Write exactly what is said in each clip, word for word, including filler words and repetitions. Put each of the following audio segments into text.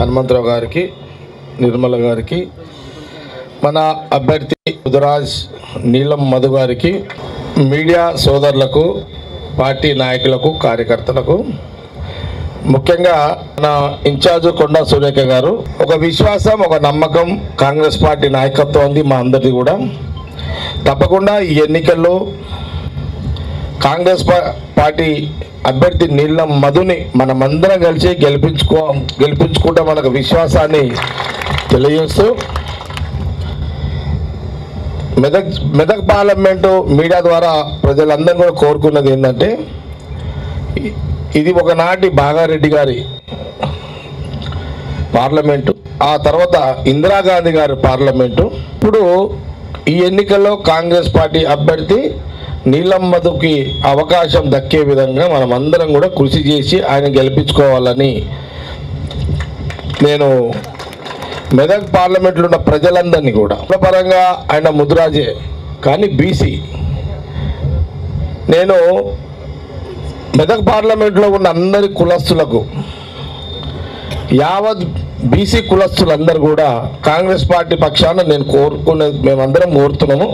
హనుమంతరావు గారికి, నిర్మల గారికి, మన అభ్యర్థి ముదిరాజ్ నీలం మధు గారికి, మీడియా సోదరులకు, పార్టీ నాయకులకు, కార్యకర్తలకు, ముఖ్యంగా మన ఇన్ఛార్జ్ కొండా సురేఖ గారు, ఒక విశ్వాసం, ఒక నమ్మకం కాంగ్రెస్ పార్టీ నాయకత్వం ఉంది మా అందరిది కూడా. తప్పకుండా ఈ ఎన్నికల్లో కాంగ్రెస్ పార్టీ అభ్యర్థి నీలం మధుని మనమందరం కలిసి గెలిపించుకో గెలిపించుకుంటే మనకు విశ్వాసాన్ని తెలియజేస్తూ, మెదక్ మెదక్ పార్లమెంటు మీడియా ద్వారా ప్రజలందరూ కూడా కోరుకున్నది ఏంటంటే, ఇది ఒకనాటి బాగారెడ్డి గారి పార్లమెంటు, ఆ తర్వాత ఇందిరాగాంధీ గారి పార్లమెంటు. ఇప్పుడు ఈ ఎన్నికల్లో కాంగ్రెస్ పార్టీ అభ్యర్థి నీలం మధుకి అవకాశం దక్కే విధంగా మనం అందరం కూడా కృషి చేసి ఆయన గెలిపించుకోవాలని నేను మెదక్ పార్లమెంట్లో ఉన్న ప్రజలందరినీ కూడా, పరంగా ఆయన ముదిరాజే కానీ బీసీ, నేను మెదక్ పార్లమెంట్లో ఉన్న అందరి కులస్తులకు, యావత్ బీసీ కులస్తులందరూ కూడా కాంగ్రెస్ పార్టీ పక్షాన నేను కోరుకునే మేమందరం కోరుతున్నాము.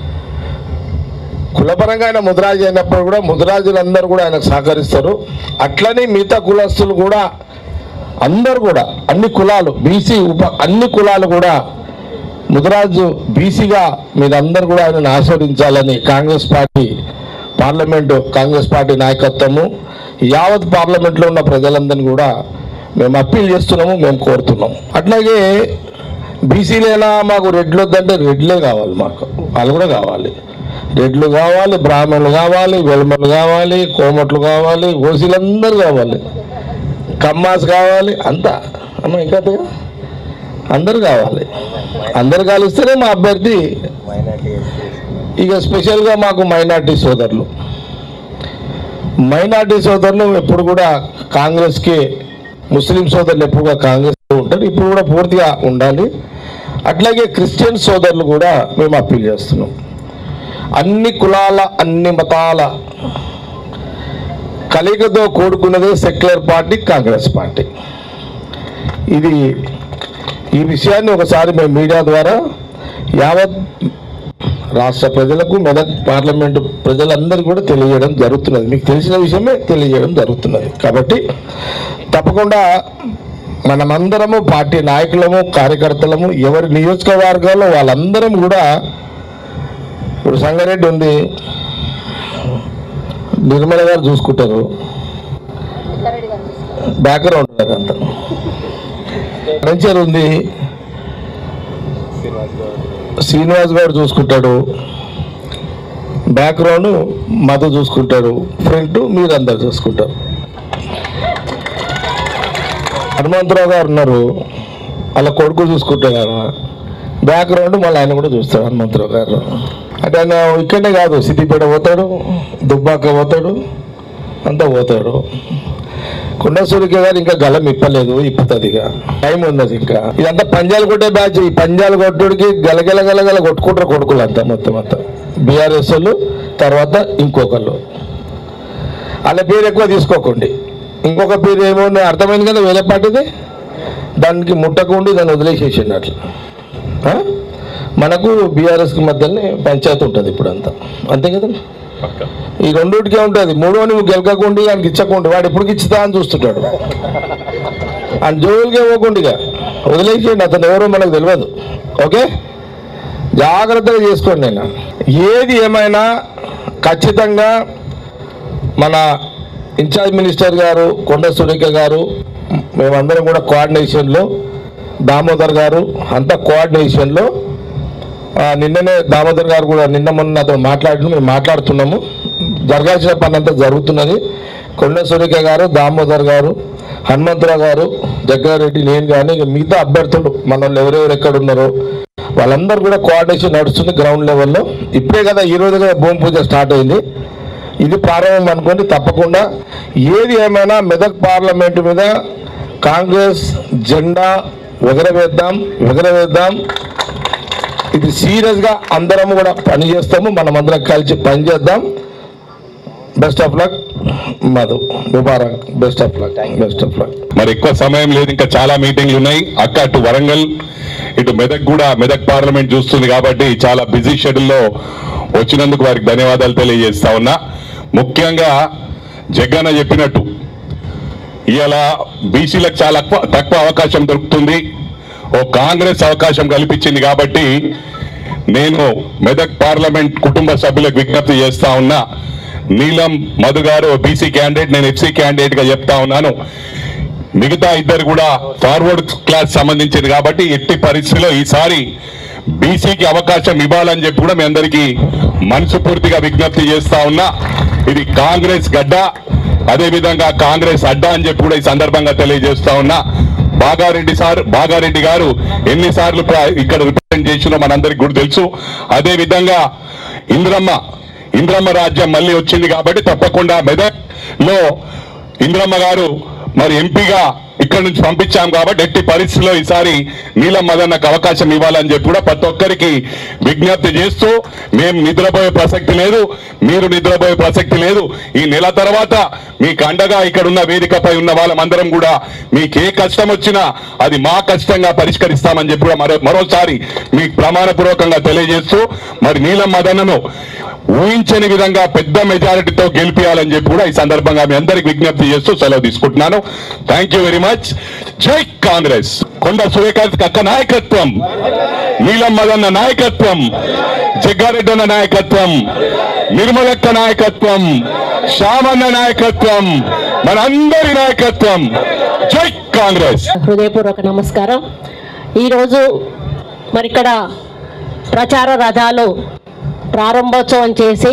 కులపరంగా ఆయన ముదిరాజు అయినప్పుడు కూడా ముదిరాజులందరూ కూడా ఆయనకు సహకరిస్తారు. అట్లనే మిగతా కులస్తులు కూడా అందరూ కూడా అన్ని కులాలు బీసీ ఉప అన్ని కులాలు కూడా ముదిరాజు బీసీగా మీరందరూ కూడా ఆయనను ఆస్వాదించాలని Congress party parliament Congress party నాయకత్వము యావత్ పార్లమెంట్లో ఉన్న ప్రజలందరినీ కూడా మేము అప్పీల్ చేస్తున్నాము, మేము కోరుతున్నాము. అట్లాగే బీసీలేనా మాకు రెడ్లు వద్దంటే రెడ్లే కావాలి, మాకు వాళ్ళు కూడా కావాలి. రెడ్లు కావాలి, బ్రాహ్మణులు కావాలి, వెల్మలు కావాలి, కోమట్లు కావాలి, ఓసీలందరూ కావాలి, కమ్మాస్ కావాలి, అంతా అమ్మ ఇంకా అందరు కావాలి. అందరు కలిస్తేనే మా అభ్యర్థి. ఇక స్పెషల్గా మాకు మైనార్టీ సోదరులు మైనార్టీ సోదరులు ఎప్పుడు కూడా కాంగ్రెస్కి, ముస్లిం సోదరులు ఎప్పుడుగా కాంగ్రెస్ ఉంటారు, ఇప్పుడు కూడా పూర్తిగా ఉండాలి. అట్లాగే క్రిస్టియన్ సోదరులు కూడా మేము అప్పీల్ చేస్తున్నాం. అన్ని కులాల, అన్ని మతాల కలయికతో కూడుకున్నదే సెక్యులర్ పార్టీ కాంగ్రెస్ పార్టీ. ఇది ఈ విషయాన్ని ఒకసారి మేము మీడియా ద్వారా యావత్ రాష్ట్ర ప్రజలకు, మెదక్ పార్లమెంటు ప్రజలందరూ కూడా తెలియజేయడం జరుగుతున్నది. మీకు తెలిసిన విషయమే తెలియజేయడం జరుగుతున్నది. కాబట్టి తప్పకుండా మనమందరము పార్టీ నాయకులము, కార్యకర్తలము, ఎవరి నియోజకవర్గాల్లో వాళ్ళందరం కూడా, ఇప్పుడు సంగారెడ్డి ఉంది, నిర్మల గారు చూసుకుంటారు, బ్యాక్గ్రౌండ్ అదంతా. వెంచర్ ఉంది, శ్రీనివాస్ గారు చూసుకుంటాడు, బ్యాక్గ్రౌండ్ మధు చూసుకుంటాడు, ఫ్రంట్ మీరందరు చూసుకుంటారు. హనుమంతరావు గారు ఉన్నారు, వాళ్ళ కొడుకు చూసుకుంటారు, బ్యాక్గ్రౌండ్ మళ్ళీ ఆయన కూడా చూస్తాడు హనుమంతరావు గారు. అంటే ఆయన ఇక్కడనే కాదు, సిద్దిపేట పోతాడు, దుబ్బాక పోతాడు, అంతా పోతాడు. కొండా సురేఖ గారు ఇంకా గలం ఇప్పలేదు, ఇప్పుతుంది, ఇక టైం ఉన్నది. ఇంకా ఇదంతా పంజాలు కొట్టే బ్యాచ్. ఈ పంజాలు కొట్టుడికి గలగల గలగల కొట్టుకుంటారు కొడుకులు అంతా, మొత్తం అంతా బీఆర్ఎస్ వాళ్ళు, తర్వాత ఇంకొకళ్ళు. వాళ్ళ పేరు ఎక్కువ తీసుకోకండి. ఇంకొక పేరు ఏమో అర్థమైంది కదా, వేరే పార్టీది, దానికి ముట్టకుండి దాన్ని వదిలేసేసిండి అట్లా. మనకు బీఆర్ఎస్కి మధ్యనే పంచాయతీ ఉంటుంది ఇప్పుడు అంతా, అంతే కదా. ఈ రెండుటికే ఉంటుంది. మూడో నువ్వు గెలకకుండి ఆయనకి ఇచ్చకుండా, వాడు ఎప్పటికి ఇచ్చుతా అని చూస్తుంటాడు. ఆయన జోలుకే పోకుండా వదిలేసేయండి, అతను ఎవరో మనకు తెలియదు. ఓకే, జాగ్రత్తగా చేసుకోండి. నేను ఏది ఏమైనా ఖచ్చితంగా మన ఇన్ఛార్జ్ మినిస్టర్ గారు కొండా సురేఖ గారు, మేమందరం కూడా కోఆర్డినేషన్లో, దామోదర్ గారు అంతా కోఆర్డినేషన్లో. నిన్ననే దామోదర్ గారు కూడా నిన్న మొన్న అతను మాట్లాడి మేము మాట్లాడుతున్నాము. జరగాల్సిన పని అంతా జరుగుతున్నది. కొండా సురేఖ గారు, దామోదర్ గారు, హనుమంతరావు గారు, జగ్గారెడ్డి, నేను కానీ మిగతా అభ్యర్థులు మన వాళ్ళు ఎవరెవరు ఎక్కడ ఉన్నారో వాళ్ళందరూ కూడా కోఆర్డినేషన్ నడుస్తుంది గ్రౌండ్ లెవెల్లో. ఇప్పుడే కదా, ఈ రోజు కదా భూమి పూజ స్టార్ట్ అయింది. ఇది ప్రారంభం అనుకోండి. తప్పకుండా ఏది ఏమైనా మెదక్ పార్లమెంటు మీద కాంగ్రెస్ జెండా ఎగరవేద్దాం ఎగరవేద్దాం ఇది సీరియస్గా అందరం కూడా పనిచేస్తాము. మనం అందరం కలిసి పనిచేద్దాం. Best of luck. మధు ముబారక్, best of luck, best of luck. మరి ఎక్కువ సమయం లేదు, ఇంకా చాలా మీటింగ్లు ఉన్నాయి. అక్క అటు వరంగల్ ఇటు మెదక్ కూడా, మెదక్ పార్లమెంట్ చూస్తుంది కాబట్టి చాలా బిజీ షెడ్యూల్లో వచ్చినందుకు వారికి ధన్యవాదాలు తెలియజేస్తా ఉన్నా. ముఖ్యంగా జగన్న చెప్పినట్టు ఇవాళ బీసీలకు చాలా తక్కువ అవకాశం దొరుకుతుంది, ఓ కాంగ్రెస్ అవకాశం కల్పించింది కాబట్టి నేను మెదక్ పార్లమెంట్ కుటుంబ సభ్యులకు విజ్ఞప్తి చేస్తా ఉన్నా. నీలం మధు గారు బీసీ క్యాండిడేట్, నేను ఎఫ్సీ క్యాండిడేట్ గా చెప్తా ఉన్నాను. మిగతా ఇద్దరు కూడా ఫార్వర్డ్ క్లాస్ సంబంధించింది కాబట్టి ఎట్టి పరిస్థితిలో ఈసారి బీసీకి అవకాశం ఇవ్వాలని చెప్పి కూడా మీ అందరికీ మనస్ఫూర్తిగా విజ్ఞప్తి చేస్తా ఉన్నా. ఇది కాంగ్రెస్ గడ్డ, అదేవిధంగా కాంగ్రెస్ అడ్డా అని చెప్పి కూడా ఈ సందర్భంగా తెలియజేస్తా ఉన్నా. బాగారెడ్డి సార్ బాగారెడ్డి గారు ఎన్నిసార్లు ఇక్కడ రిప్రజెంట్ చేసినో మనందరికి కూడా తెలుసు. అదే విధంగా ఇంద్రమ్మ ఇంద్రమ్మ రాజ్యం మళ్ళీ వచ్చింది కాబట్టి తప్పకుండా మెదక్ లో ఇంద్రమ్మ గారు మరి ఎంపీగా ఇక్కడ నుంచి పంపించాం కాబట్టి ఎట్టి పరిస్థితుల్లో ఈసారి నీలం మదన్నకు అవకాశం ఇవ్వాలని చెప్పి కూడా ప్రతి ఒక్కరికి విజ్ఞప్తి చేస్తూ, మేము నిద్రపోయే ప్రసక్తి లేదు, మీరు నిద్రపోయే ప్రసక్తి లేదు. ఈ నెల తర్వాత మీకు అండగా ఇక్కడ ఉన్న వేదికపై ఉన్న వాళ్ళమందరం కూడా మీకు ఏ కష్టం వచ్చినా అది మా కష్టంగా పరిష్కరిస్తామని చెప్పి కూడా మరో మరోసారి మీకు ప్రమాణపూర్వకంగా తెలియజేస్తూ, మరి నీలం మదన్నను ఊహించని విధంగా పెద్ద మెజారిటీతో గెలిపియాలని చెప్పి కూడా ఈ సందర్భంగా మీ అందరికి విజ్ఞప్తి చేస్తూ సెలవు తీసుకుంటున్నాను. Thank you very much. జై కాంగ్రెస్. కొండ సురేఖ అక్క నాయకత్వం, నీలం మదన్న నాయకత్వం, జగ్గారెడ్డి అన్న నాయకత్వం, నిర్మలక్క నాయకత్వం, శ్యామన్న నాయకత్వం, మనందరి నాయకత్వం. జై కాంగ్రెస్. హృదయపూర్వక నమస్కారం. ఈరోజు మరి ఇక్కడ ప్రచార రథాలు ప్రారంభోత్సవం చేసి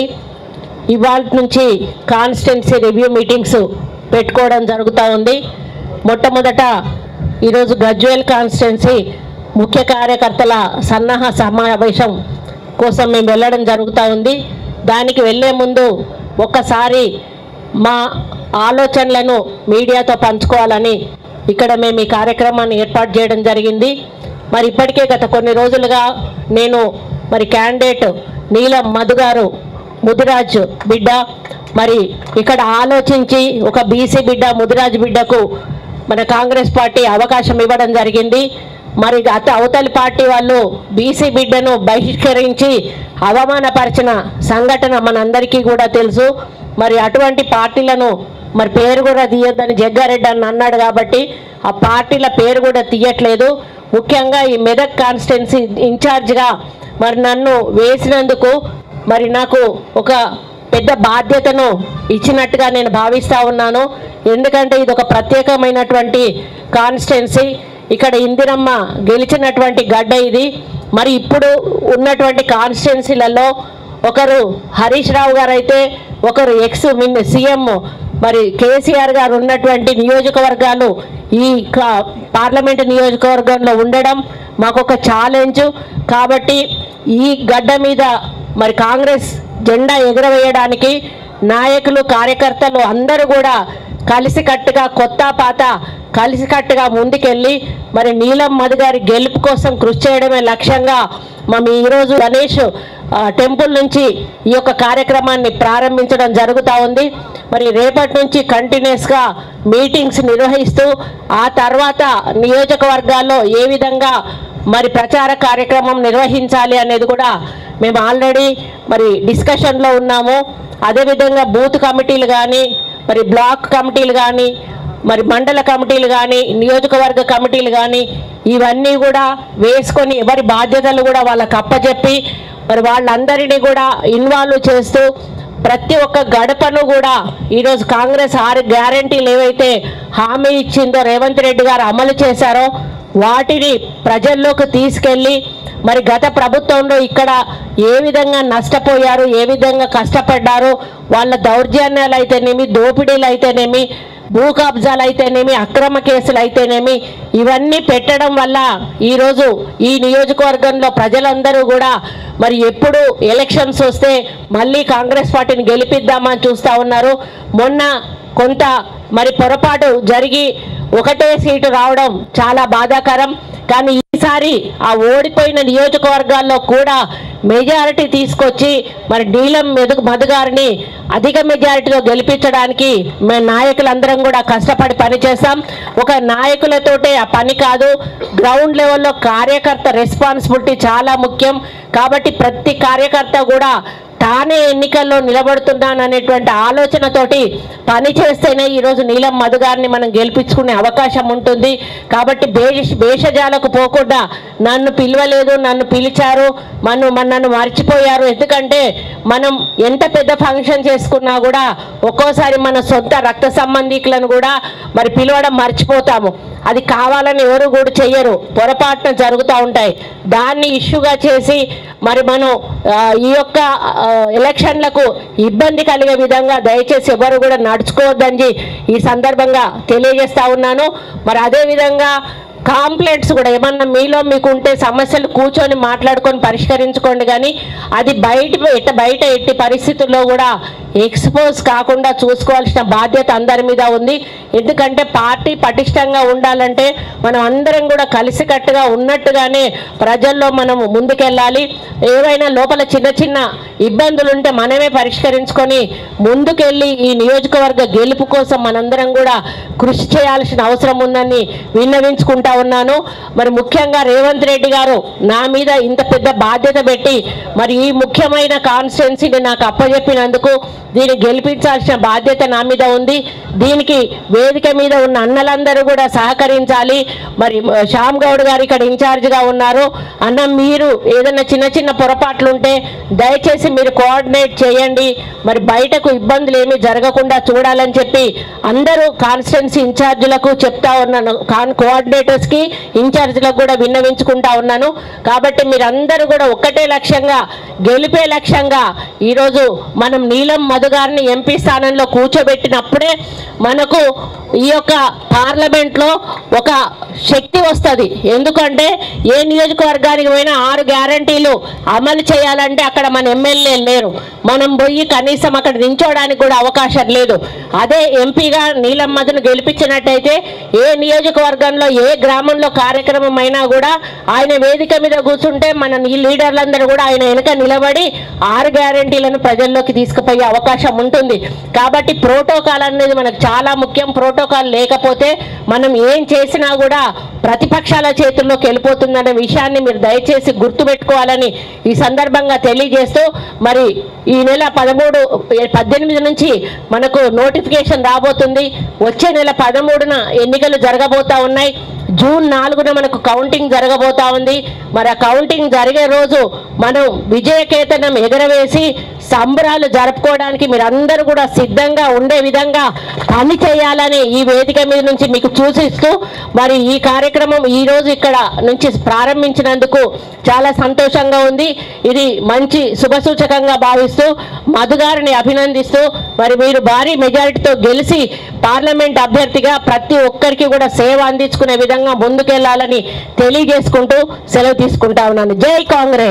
ఇవాళ నుంచి కాన్స్టిట్యున్సీ రివ్యూ మీటింగ్స్ పెట్టుకోవడం జరుగుతూ ఉంది. మొట్టమొదట ఈరోజు గజ్వేల్ కాన్స్టిట్యున్సీ ముఖ్య కార్యకర్తల సన్నాహ సమావేశం కోసం మేము వెళ్ళడం జరుగుతూ ఉంది. దానికి వెళ్ళే ముందు ఒక్కసారి మా ఆలోచనలను మీడియాతో పంచుకోవాలని ఇక్కడ మేము ఈ కార్యక్రమాన్ని ఏర్పాటు చేయడం జరిగింది. మరి ఇప్పటికే గత కొన్ని రోజులుగా నేను మరి క్యాండిడేట్ నీలం మధు గారు ముదిరాజ్ బిడ్డ, మరి ఇక్కడ ఆలోచించి ఒక బీసీ బిడ్డ ముదిరాజ్ బిడ్డకు మన కాంగ్రెస్ పార్టీ అవకాశం ఇవ్వడం జరిగింది. మరి గత అవతలి పార్టీ వాళ్ళు బీసీ బిడ్డను బహిష్కరించి అవమానపరిచిన సంఘటన మనందరికీ కూడా తెలుసు. మరి అటువంటి పార్టీలను మరి పేరు కూడా తీయొద్దని జగ్గారెడ్డి అని అన్నాడు కాబట్టి ఆ పార్టీల పేరు కూడా తీయట్లేదు. ముఖ్యంగా ఈ మెదక్ కాన్స్టిట్యున్సీ ఇన్ఛార్జ్గా మరి నన్ను వేసినందుకు మరి నాకు ఒక పెద్ద బాధ్యతను ఇచ్చినట్టుగా నేను భావిస్తూ ఉన్నాను. ఎందుకంటే ఇది ఒక ప్రత్యేకమైనటువంటి కాన్స్టిట్యున్సీ, ఇక్కడ ఇందిరమ్మ గెలిచినటువంటి గడ్డ ఇది. మరి ఇప్పుడు ఉన్నటువంటి కాన్స్టిట్యున్సీలలో ఒకరు హరీష్ రావు గారు అయితే, ఒకరు ఎక్స్ మిన్ సీఎం మరి కేసీఆర్ గారు ఉన్నటువంటి నియోజకవర్గాలు ఈ పార్లమెంటు నియోజకవర్గంలో ఉండడం మాకు ఒక ఛాలెంజ్. కాబట్టి ఈ గడ్డ మీద మరి కాంగ్రెస్ జెండా ఎగురవేయడానికి నాయకులు కార్యకర్తలు అందరూ కూడా కలిసికట్టుగా కొత్త పాత కలిసికట్టుగా ముందుకెళ్ళి మరి నీలం మధు గారి గెలుపు కోసం కృషి చేయడమే లక్ష్యంగా మేము ఈరోజు గణేష్ టెంపుల్ నుంచి ఈ యొక్క కార్యక్రమాన్ని ప్రారంభించడం జరుగుతూ ఉంది. మరి రేపటి నుంచి కంటిన్యూస్గా మీటింగ్స్ నిర్వహిస్తూ ఆ తర్వాత నియోజకవర్గాల్లో ఏ విధంగా మరి ప్రచార కార్యక్రమం నిర్వహించాలి అనేది కూడా మేము ఆల్రెడీ మరి డిస్కషన్లో ఉన్నాము. అదేవిధంగా బూత్ కమిటీలు కానీ మరి బ్లాక్ కమిటీలు కానీ మరి మండల కమిటీలు కానీ నియోజకవర్గ కమిటీలు కానీ ఇవన్నీ కూడా వేసుకొని ఎవరి బాధ్యతలు కూడా వాళ్ళకి అప్పచెప్పి మరి వాళ్ళందరినీ కూడా ఇన్వాల్వ్ చేస్తూ ప్రతి ఒక్క గడపను కూడా ఈరోజు కాంగ్రెస్ ఆరు గ్యారంటీలు ఏవైతే హామీ ఇచ్చిందో రేవంత్ రెడ్డి గారు అమలు చేశారో వాటిని ప్రజల్లోకి తీసుకెళ్ళి మరి గత ప్రభుత్వంలో ఇక్కడ ఏ విధంగా నష్టపోయారు, ఏ విధంగా కష్టపడ్డారు, వాళ్ళ దౌర్జన్యాలు అయితేనేమి, దోపిడీలు అయితేనేమి, భూ కబ్జాలు అయితేనేమి, అక్రమ కేసులు అయితేనేమి ఇవన్నీ పెట్టడం వల్ల ఈరోజు ఈ నియోజకవర్గంలో ప్రజలందరూ కూడా మరి ఎప్పుడు ఎలక్షన్స్ వస్తే మళ్ళీ కాంగ్రెస్ పార్టీని గెలిపిద్దామని చూస్తూ ఉన్నారు. మొన్న కొంత మరి పొరపాటు జరిగి ఒకటే సీటు రావడం చాలా బాధాకరం. కానీ ఈసారి ఆ ఓడిపోయిన నియోజకవర్గాల్లో కూడా మెజారిటీ తీసుకొచ్చి మరి నీలం మెదుగు మధు గారిని అధిక మెజారిటీలో గెలిపించడానికి మేము నాయకులందరం కూడా కష్టపడి పనిచేస్తాం. ఒక నాయకులతోటే ఆ పని కాదు, గ్రౌండ్ లెవెల్లో కార్యకర్త రెస్పాన్సిబిలిటీ చాలా ముఖ్యం. కాబట్టి ప్రతి కార్యకర్త కూడా తానే ఎన్నికల్లో నిలబడుతున్నాననేటువంటి ఆలోచనతోటి పని చేస్తేనే ఈరోజు నీలం మధు గారిని మనం గెలిపించుకునే అవకాశం ఉంటుంది. కాబట్టి భేష భేషజాలకు పోకుండా నన్ను పిలవలేదు, నన్ను పిలిచారు, మనం నన్ను మర్చిపోయారు. ఎందుకంటే మనం ఎంత పెద్ద ఫంక్షన్ చేసుకున్నా కూడా ఒక్కోసారి మన సొంత రక్త సంబంధికులను కూడా మరి పిలవడం మర్చిపోతాము. అది కావాలని ఎవరు కూడా చెయ్యరు, పొరపాటున జరుగుతూ ఉంటాయి. దాన్ని ఇష్యూగా చేసి మరి మనం ఈ యొక్క ఎలక్షన్లకు ఇబ్బంది కలిగే విధంగా దయచేసి ఎవరు కూడా నడుచుకోవద్దని ఈ సందర్భంగా తెలియజేస్తా ఉన్నాను. మరి అదేవిధంగా కాంప్లైంట్స్ కూడా ఏమన్నా మీలో మీకు ఉంటే సమస్యలు కూర్చొని మాట్లాడుకొని పరిష్కరించుకోండి, కానీ అది బయట ఎట్ట బయట ఎట్టి పరిస్థితుల్లో కూడా ఎక్స్పోజ్ కాకుండా చూసుకోవాల్సిన బాధ్యత అందరి మీద ఉంది. ఎందుకంటే పార్టీ పటిష్టంగా ఉండాలంటే మనం అందరం కూడా కలిసికట్టుగా ఉన్నట్టుగానే ప్రజల్లో మనము ముందుకెళ్ళాలి. ఏవైనా లోపల చిన్న చిన్న ఇబ్బందులు ఉంటే మనమే పరిష్కరించుకొని ముందుకెళ్ళి ఈ నియోజకవర్గ గెలుపు కోసం మనందరం కూడా కృషి చేయాల్సిన అవసరం ఉందని విన్నవించుకుంటా ఉన్నాను. మరి ముఖ్యంగా రేవంత్ రెడ్డి గారు నా మీద ఇంత పెద్ద బాధ్యత పెట్టి మరి ఈ ముఖ్యమైన కాన్స్టిట్యున్సీని నాకు అప్పచెప్పినందుకు దీన్ని గెలిపించాల్సిన బాధ్యత నా మీద ఉంది. దీనికి వేదిక మీద ఉన్న అన్నలందరూ కూడా సహకరించాలి. మరి శ్యామ్ గౌడ్ గారు ఇక్కడ ఇన్ఛార్జిగా ఉన్నారు. అన్న మీరు ఏదైనా చిన్న చిన్న పొరపాట్లు ఉంటే దయచేసి మీరు కోఆర్డినేట్ చేయండి, మరి బయటకు ఇబ్బందులు ఏమీ జరగకుండా చూడాలని చెప్పి అందరూ కాన్స్టిట్యున్సీ ఇన్ఛార్జీలకు చెప్తా ఉన్నాను, కాన్ కోఆర్డినేటర్స్కి ఇన్ఛార్జీలకు కూడా విన్నవించుకుంటా ఉన్నాను. కాబట్టి మీరందరూ కూడా ఒక్కటే లక్ష్యంగా, గెలిపే లక్ష్యంగా ఈరోజు మనం నీలం మధు గారిని ఎంపీ స్థానంలో కూర్చోబెట్టినప్పుడే మనకు ఈ యొక్క పార్లమెంట్లో ఒక శక్తి వస్తుంది. ఎందుకంటే ఏ నియోజకవర్గానికి పోయినా ఆరు గ్యారంటీలు అమలు చేయాలంటే అక్కడ మన ఎమ్మెల్యే లేరు, మనం పోయి కనీసం అక్కడ నించోడానికి కూడా అవకాశం లేదు. అదే ఎంపీగా నీలం మధును గెలిపించినట్టయితే ఏ నియోజకవర్గంలో ఏ గ్రామంలో కార్యక్రమం అయినా కూడా ఆయన వేదిక మీద కూర్చుంటే మన ఈ లీడర్లందరూ కూడా ఆయన వెనుక నిలబడి ఆరు గ్యారంటీలను ప్రజల్లోకి తీసుకుపోయే అవకాశం ఉంటుంది. కాబట్టి ప్రోటోకాల్ అనేది మనకు చాలా ముఖ్యం. ప్రోటోకాల్ లేకపోతే మనం ఏం చేసినా కూడా ప్రతిపక్షాల చేతుల్లోకి వెళ్ళిపోతుందనే విషయాన్ని మీరు దయచేసి గుర్తుపెట్టుకోవాలని ఈ సందర్భంగా తెలియజేస్తూ, మరి ఈ నెల పదమూడు పద్దెనిమిది నుంచి మనకు నోటిఫికేషన్ రాబోతుంది. వచ్చే నెల పదమూడున ఎన్నికలు జరగబోతా ఉన్నాయి. జూన్ నాలుగున మనకు కౌంటింగ్ జరగబోతా ఉంది. మరి ఆ కౌంటింగ్ జరిగే రోజు మనం విజయకేతనం ఎగరవేసి సంబరాలు జరుపుకోవడానికి మీరందరూ కూడా సిద్ధంగా ఉండే విధంగా పని చేయాలని ఈ వేదిక మీద నుంచి మీకు సూచిస్తూ, మరి ఈ కార్యక్రమం ఈ రోజు ఇక్కడ నుంచి ప్రారంభించినందుకు చాలా సంతోషంగా ఉంది. ఇది మంచి శుభసూచకంగా భావిస్తూ మధు గారిని అభినందిస్తూ, మరి మీరు భారీ మెజారిటీతో గెలిచి పార్లమెంట్ అభ్యర్థిగా ప్రతి ఒక్కరికి కూడా సేవ అందించుకునే విధంగా ముందుకెళ్లాలని తెలియజేసుకుంటూ సెలవు తీసుకుంటా ఉన్నాను. జై కాంగ్రెస్.